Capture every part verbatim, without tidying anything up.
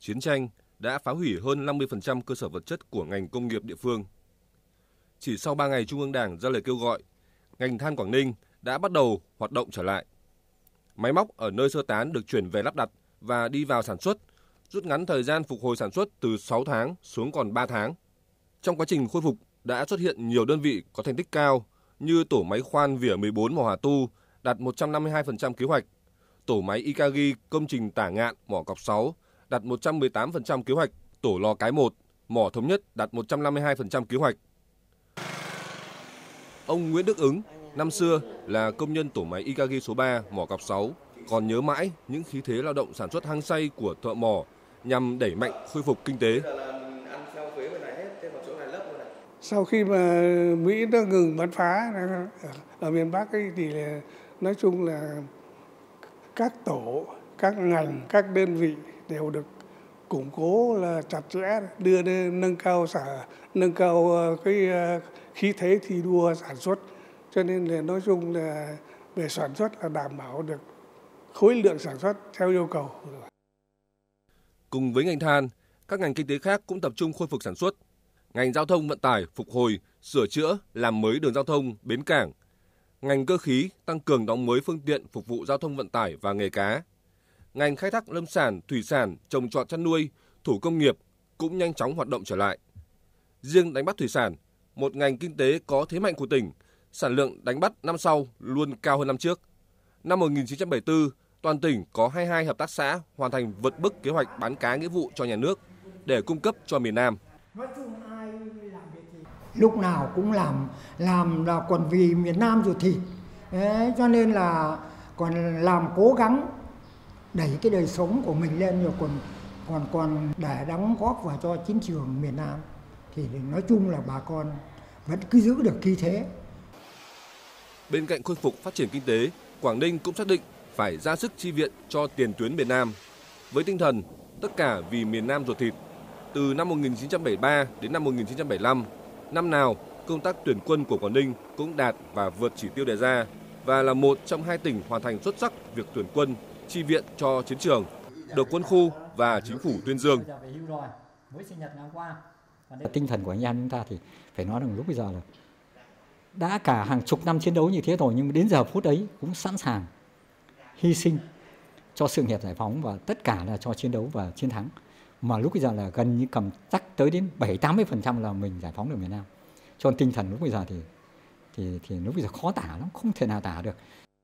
chiến tranh đã phá hủy hơn năm mươi phần trăm cơ sở vật chất của ngành công nghiệp địa phương. Chỉ sau ba ngày Trung ương Đảng ra lời kêu gọi, ngành than Quảng Ninh đã bắt đầu hoạt động trở lại. Máy móc ở nơi sơ tán được chuyển về lắp đặt và đi vào sản xuất, rút ngắn thời gian phục hồi sản xuất từ sáu tháng xuống còn ba tháng. Trong quá trình khôi phục đã xuất hiện nhiều đơn vị có thành tích cao như tổ máy khoan vỉa mười bốn mỏ Hà Tu đạt một trăm năm mươi hai phần trăm kế hoạch, tổ máy Ikagi công trình Tả Ngạn mỏ Cọc sáu đạt một trăm mười tám phần trăm kế hoạch, tổ lò Cái một mỏ Thống Nhất đạt một trăm năm mươi hai phần trăm kế hoạch. Ông Nguyễn Đức Ứng, năm xưa là công nhân tổ máy Ikagi số ba mỏ Cọc sáu, còn nhớ mãi những khí thế lao động sản xuất hăng say của thợ mỏ nhằm đẩy mạnh khôi phục kinh tế. Sau khi mà Mỹ nó ngừng bắn phá ở miền Bắc ấy, thì nói chung là các tổ, các ngành, các đơn vị đều được củng cố là chặt chẽ, đưa lên nâng cao sản, nâng cao cái khí thế thi đua sản xuất. Cho nên là nói chung là về sản xuất là đảm bảo được khối lượng sản xuất theo yêu cầu. Cùng với ngành than, các ngành kinh tế khác cũng tập trung khôi phục sản xuất. Ngành giao thông vận tải phục hồi, sửa chữa, làm mới đường giao thông, bến cảng. Ngành cơ khí tăng cường đóng mới phương tiện phục vụ giao thông vận tải và nghề cá. Ngành khai thác lâm sản, thủy sản, trồng trọt chăn nuôi, thủ công nghiệp cũng nhanh chóng hoạt động trở lại. Riêng đánh bắt thủy sản, một ngành kinh tế có thế mạnh của tỉnh, sản lượng đánh bắt năm sau luôn cao hơn năm trước. Năm một nghìn chín trăm bảy mươi tư, toàn tỉnh có hai mươi hai hợp tác xã hoàn thành vượt mức kế hoạch bán cá nghĩa vụ cho nhà nước để cung cấp cho miền Nam. Lúc nào cũng làm làm là còn vì miền Nam ruột thịt. Đấy, cho nên là còn làm cố gắng đẩy cái đời sống của mình lên, rồi còn còn còn để đóng góp vào cho chiến trường miền Nam. Thì nói chung là bà con vẫn cứ giữ được khí thế. Bên cạnh khôi phục phát triển kinh tế, Quảng Ninh cũng xác định phải ra sức chi viện cho tiền tuyến miền Nam. Với tinh thần tất cả vì miền Nam ruột thịt, từ năm một nghìn chín trăm bảy mươi ba đến năm một nghìn chín trăm bảy mươi lăm, năm nào công tác tuyển quân của Quảng Ninh cũng đạt và vượt chỉ tiêu đề ra và là một trong hai tỉnh hoàn thành xuất sắc việc tuyển quân, chi viện cho chiến trường, được quân khu và chính phủ tuyên dương. Tinh thần của anh em chúng ta thì phải nói rằng lúc bây giờ là đã cả hàng chục năm chiến đấu như thế rồi, nhưng đến giờ phút ấy cũng sẵn sàng hy sinh cho sự nghiệp giải phóng và tất cả là cho chiến đấu và chiến thắng. Mà lúc bây giờ là gần như cầm chắc tới đến bảy tám mươi phần trăm là mình giải phóng được miền Nam. Cho nên tinh thần lúc bây giờ thì thì thì lúc bây giờ khó tả lắm, không thể nào tả được.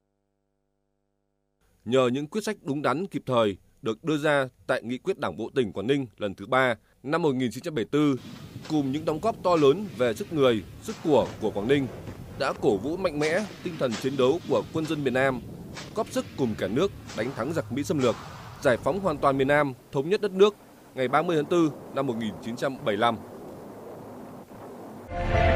Nhờ những quyết sách đúng đắn kịp thời được đưa ra tại Nghị quyết Đảng bộ tỉnh Quảng Ninh lần thứ ba năm một nghìn chín trăm bảy mươi tư, cùng những đóng góp to lớn về sức người, sức của của Quảng Ninh đã cổ vũ mạnh mẽ tinh thần chiến đấu của quân dân miền Nam, góp sức cùng cả nước đánh thắng giặc Mỹ xâm lược, giải phóng hoàn toàn miền Nam, thống nhất đất nước ngày ba mươi tháng tư năm một nghìn chín trăm bảy mươi lăm.